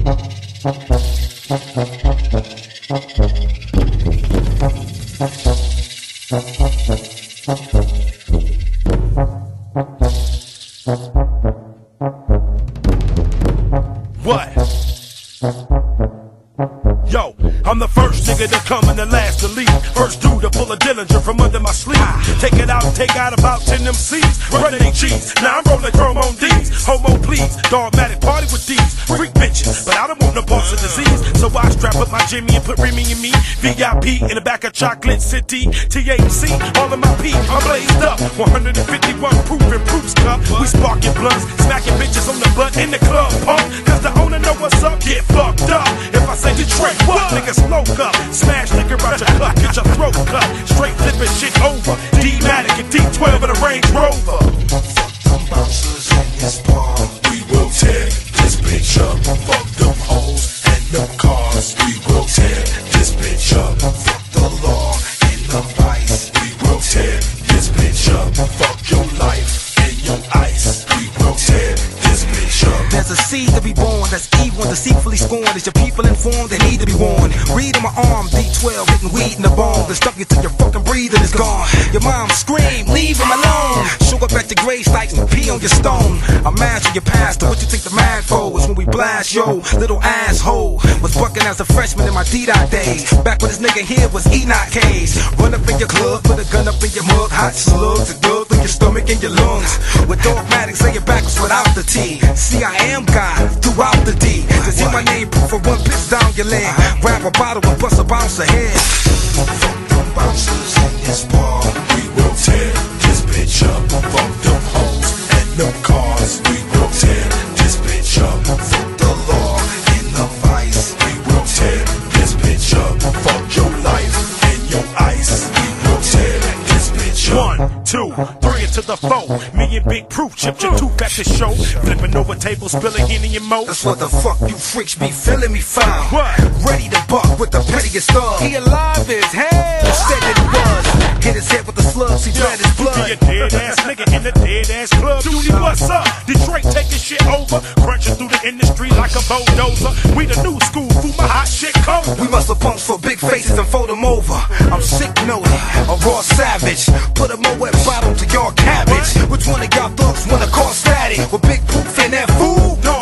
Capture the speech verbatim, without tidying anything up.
What? Yo, I'm the first nigga to come and the last to leave. First dude to pull a Dillinger from under my sleeve. Take it out, take out about ten M Cs. Running they cheese, now I'm rolling chrome on D's. Homo please, dogmatic party with these freak bitches, but I don't want no boss of disease. So I strap up my Jimmy and put Remy in me. V I P in the back of Chocolate City. T H C, all of my P, I'm blazed up. one hundred fifty-one proof and proofs cup. We sparking blunts, smacking bitches on the butt in the club pump. Cause the owner know what's up, get fucked up. If I say Detroit, what? Niggas smoke up. Smash liquor out your cut, get your throat cut. Straight flipping shit over. D-Matic and D twelve in a Range Rover. Fuck them bouncers in this bar. We will tear this bitch up. Fuck them hoes and them cars. We will tear this bitch up. Fuck the law and the vice. We will tear this bitch up. Fuck your life and your ice. We will tear this bitch up. There's a seed to be born that's evil and deceitfully scorned. Is your people informed? They need to be warned. Read on my arm, D twelve, hitting weed in the bone. Then stuck you till your fucking breathing is gone. Your mom scream, leave him alone. Show up at the grave sites and pee on your stone. Imagine your pastor, what you think the man for is when we blast, yo. Little asshole was bucking as a freshman in my D-Dot days. Back when this nigga here was Enoch K's. Run up in your club, put a gun up in your mug. Hot slugs and drugs in your stomach and your lungs. With dogmatic, say it backwards without the T. See, I am God throughout the D. Just hear my name proof for one piss down your leg. Grab a bottle and bust a bouncer head. Fuck them bouncers in this bar. We will tear this bitch up. Fuck them hoes and them cars. We will tear this bitch up. Fuck the law and the vice. We will tear this bitch up. Fuck your life and your ice. We will tear this bitch up. One, two, three into the four. Me and Big Proof chipped your tooth at the show. Flipping over tables, spilling Henny and Mo. That's what the fuck you freaks be feeling me foul. What? Ready to buck with the pettiest thug. He alive as hell. Said that he was. Hit his head with the slugs, he bled his blood. Be a dead ass nigga in the dead ass club. Duty, what's up? Detroit taking shit over. Crunching through the industry like a bulldozer. We the new school, fool, my hot shit cold. We must have punks for big faces and fold them over. I'm sick noted, a raw savage. Put a Moet bottle to your cabbage. Which one of y'all thugs wanna cause static? With Big Proof in that fool? No,